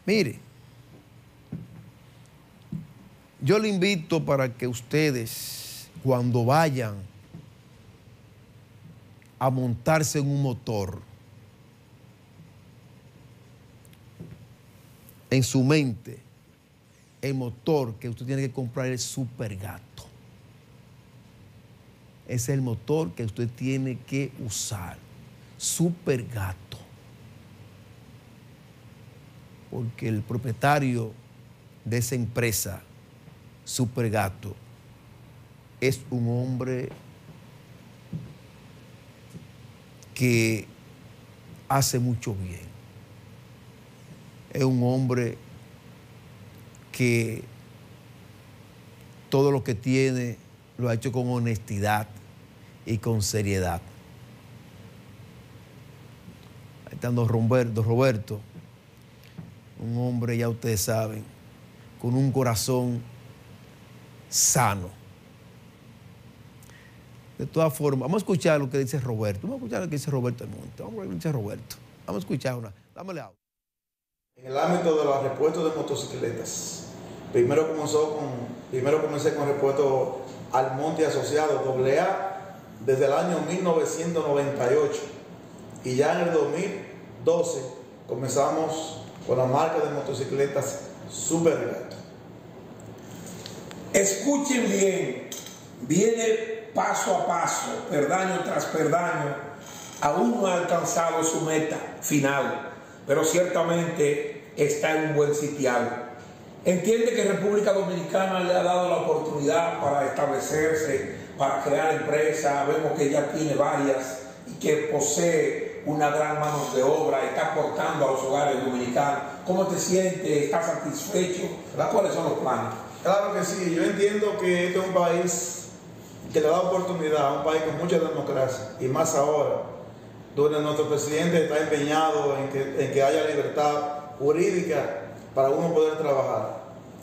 Mire, yo le invito para que ustedes, cuando vayan a montarse en un motor, en su mente, el motor que usted tiene que comprar es Supergato. Ese es el motor que usted tiene que usar, Supergato. Porque el propietario de esa empresa, Supergato, es un hombre que hace mucho bien. Es un hombre que todo lo que tiene lo ha hecho con honestidad y con seriedad. Ahí está don Roberto, un hombre, ya ustedes saben, con un corazón sano. De todas formas, vamos a escuchar lo que dice Roberto. Vamos a escuchar lo que dice Roberto Almonte. Vamos a ver lo que dice Roberto. Vamos a escuchar una. Dámele audio. En el ámbito de los repuestos de motocicletas, primero comencé con repuestos Almonte Asociados AA desde el año 1998 y ya en el 2012 comenzamos con la marca de motocicletas Supergato. Escuchen bien, viene paso a paso, perdaño tras perdaño, aún no ha alcanzado su meta final, pero ciertamente está en un buen sitial. Entiende que República Dominicana le ha dado la oportunidad para establecerse, para crear empresas. Vemos que ya tiene varias y que posee una gran mano de obra, está aportando a los hogares dominicanos. ¿Cómo te sientes? ¿Estás satisfecho? ¿Cuáles son los planes? Claro que sí, yo entiendo que este es un país que le da oportunidad, un país con mucha democracia, y más ahora, donde nuestro presidente está empeñado en que haya libertad jurídica para uno poder trabajar.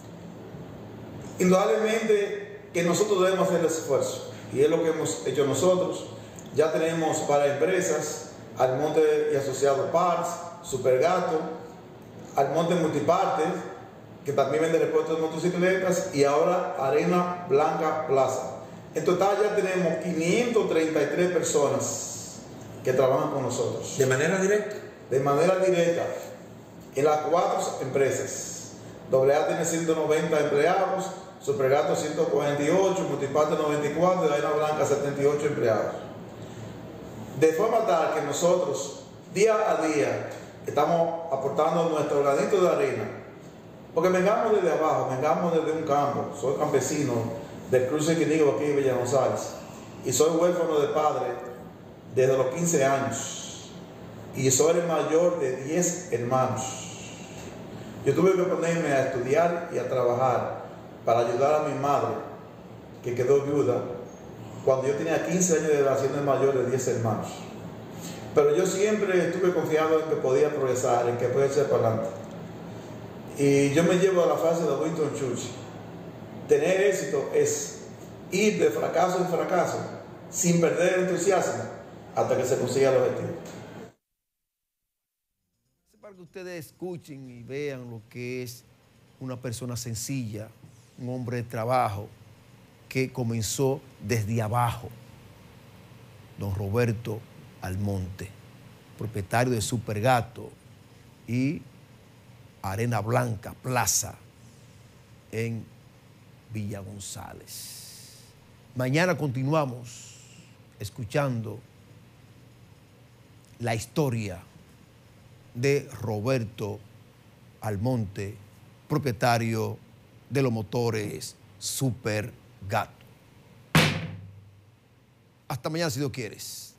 Indudablemente que nosotros debemos hacer el esfuerzo, y es lo que hemos hecho nosotros. Ya tenemos para empresas Almonte y Asociados Parts, Supergato, Almonte Multipartes, que también vende repuestos de motocicletas, y ahora Arena Blanca Plaza. En total ya tenemos 533 personas que trabajan con nosotros. ¿De manera directa? De manera directa, en las 4 empresas. AA tiene 190 empleados, Supergato 148, Multiparte 94 y Arena Blanca 78 empleados. De forma tal que nosotros, día a día, estamos aportando nuestro granito de arena. Porque vengamos desde abajo, vengamos desde un campo. Soy campesino del cruce que digo aquí en Villa González. Y soy huérfano de padre desde los 15 años. Y soy el mayor de 10 hermanos. Yo tuve que ponerme a estudiar y a trabajar para ayudar a mi madre, que quedó viuda, cuando yo tenía 15 años de edad, siendo el mayor de 10 hermanos. Pero yo siempre estuve confiado en que podía progresar, en que podía echar para adelante. Y yo me llevo a la frase de Winston Churchill: tener éxito es ir de fracaso en fracaso sin perder el entusiasmo hasta que se consiga el objetivo. Para que ustedes escuchen y vean lo que es una persona sencilla, un hombre de trabajo que comenzó desde abajo. Don Roberto Almonte, propietario de Supergato y Arena Blanca Plaza en Villa González. Mañana continuamos escuchando la historia de Roberto Almonte, propietario de los motores Supergato. Hasta mañana si Dios quieres.